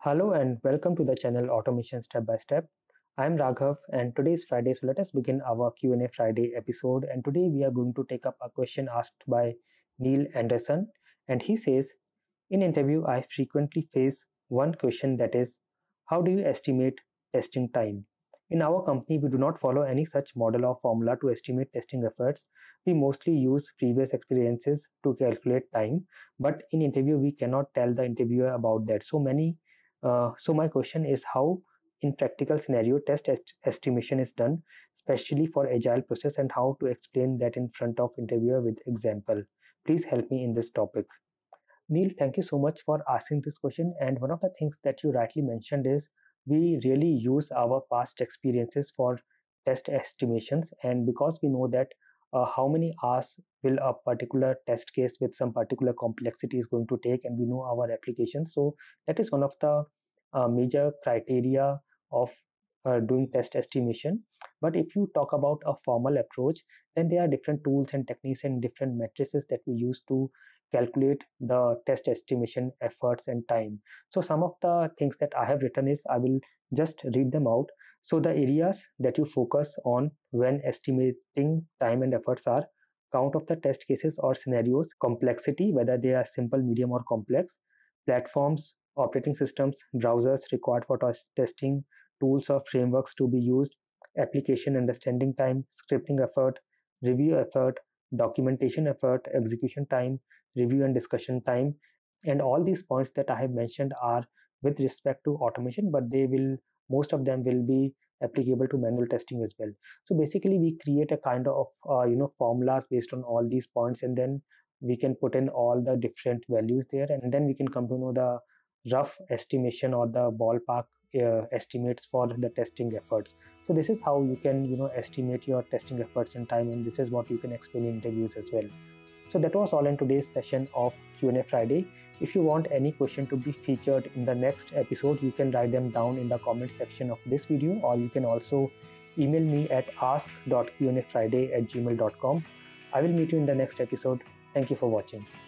Hello and welcome to the channel Automation Step by Step. I'm Raghav and today is Friday, so let us begin our Q&A Friday episode. And today we are going to take up a question asked by Nil Anderson. And he says, in interview, I frequently face one question, that is, how do you estimate testing time? In our company, we do not follow any such model or formula to estimate testing efforts. We mostly use previous experiences to calculate time, but in interview, we cannot tell the interviewer about that. So my question is, how in practical scenario estimation is done, especially for agile process, and how to explain that in front of interviewer with example. Please help me in this topic. Neil, thank you so much for asking this question. And one of the things that you rightly mentioned is we really use our past experiences for test estimations. And because we know that how many hours will a particular test case with some particular complexity is going to take, and we know our application. So that is one of the major criteria of doing test estimation. But if you talk about a formal approach, then there are different tools and techniques and different matrices that we use to calculate the test estimation efforts and time. So some of the things that I have written is, I will just read them out. So the areas that you focus on when estimating time and efforts are count of the test cases or scenarios, complexity, whether they are simple, medium, or complex, platforms, operating systems, browsers required for testing, tools or frameworks to be used, application understanding time, scripting effort, review effort, documentation effort, execution time, review and discussion time. And all these points that I have mentioned are with respect to automation, but most of them will be applicable to manual testing as well. So basically we create a kind of formulas based on all these points, and then we can put in all the different values there, and then we can come to know the rough estimation or the ballpark estimates for the testing efforts. So this is how you can estimate your testing efforts in time, and this is what you can explain in interviews as well. So that was all in today's session of Q&A Friday. If you want any question to be featured in the next episode, you can write them down in the comment section of this video, or you can also email me at ask.qnafriday@gmail.com. I will meet you in the next episode. Thank you for watching.